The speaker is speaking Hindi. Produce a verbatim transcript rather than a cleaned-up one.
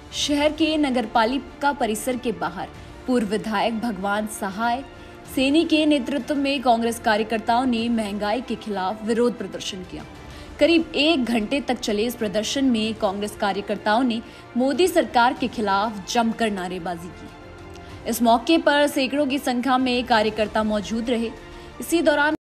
शहर के नगरपालिका परिसर के बाहर पूर्व विधायक भगवान सहाय सैनी के नेतृत्व में कांग्रेस कार्यकर्ताओं ने महंगाई के खिलाफ विरोध प्रदर्शन किया। करीब एक घंटे तक चले इस प्रदर्शन में कांग्रेस कार्यकर्ताओं ने मोदी सरकार के खिलाफ जमकर नारेबाजी की। इस मौके पर सैकड़ों की संख्या में कार्यकर्ता मौजूद रहे। इसी दौरान